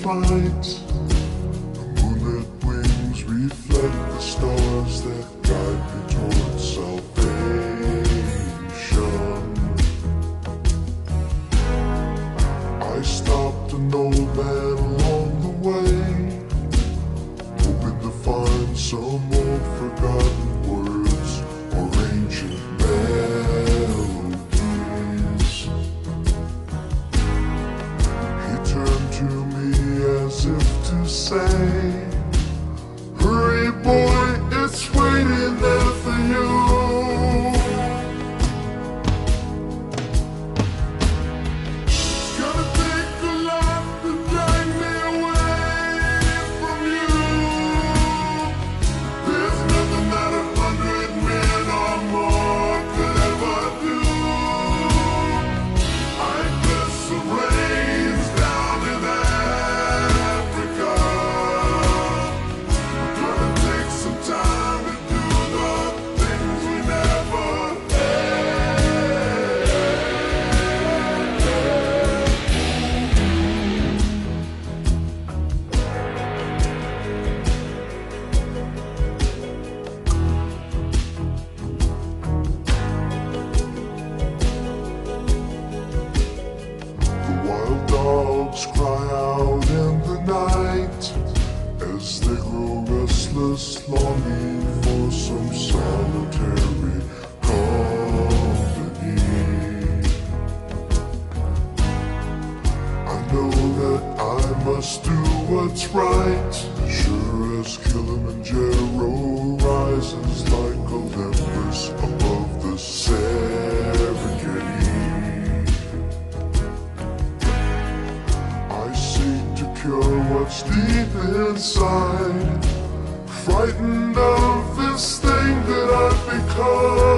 fight. The moonlit wings reflect the stars that guide me towards salvation. I stopped an old man along the way, hoping to find some old forgotten words or ancient melodies. He turned to me as if to say, "Hurry boy, it's waiting there for you." Dogs cry out in the night as they grow restless, longing for some solitary company. I know that I must do what's right, sure as Kilimanjaro rises like Olympus above the Serengeti. Cure what's deep inside, frightened of this thing that I've become.